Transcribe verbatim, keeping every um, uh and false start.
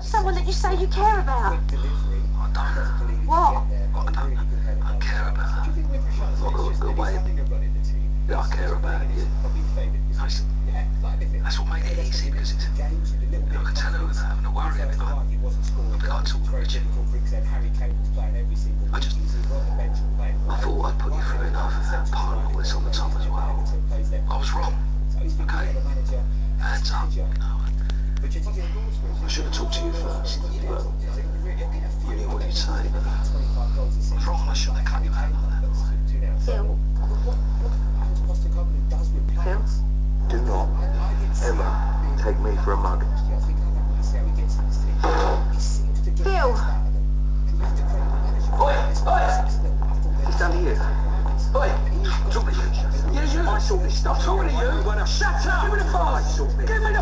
Someone that you say you care about. I don't. What? I don't. I care about her. Not the, the way that I care about you. That's, that's what made it easy, because it's, you know, I could tell her without having to worry. I mean, like, I mean, I talk to Richard. I just, I thought I'd put you through enough part of all this on the top as well. I was wrong. Okay? Hands up. No, I should have talked to you first, but I knew what you'd say, but I was wrong. I shouldn't have cut you out like that. Phil. Phil? Do not ever take me for a mug. Phil! Oi! Oi! It's done to you. Oi! Talk to you. Yeah, you. I sort this stuff. Talking to you. Shut up! Give me the phone. Give me the